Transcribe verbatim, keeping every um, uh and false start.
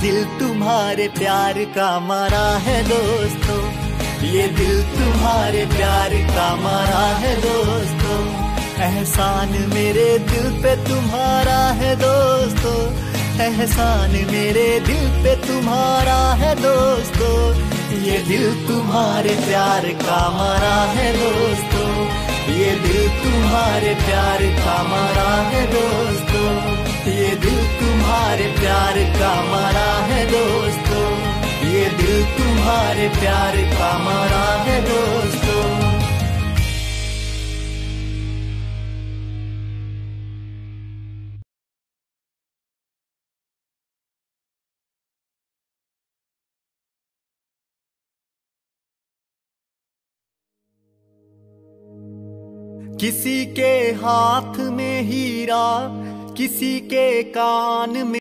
दिल तुम्हारे प्यार का मारा है दोस्तों, ये दिल तुम्हारे प्यार का मारा है दोस्तों। एहसान मेरे दिल पे तुम्हारा है दोस्तों, एहसान मेरे दिल पे तुम्हारा है दोस्तों। ये दिल तुम्हारे प्यार का मारा है दोस्तों, ये दिल तुम्हारे प्यार का मारा है दोस्तों। ये दिल तुम्हारे प्यार का मारा है दोस्तों, ये दिल तुम्हारे प्यार का मारा है दोस्तों। किसी के हाथ में हीरा, किसी के कान में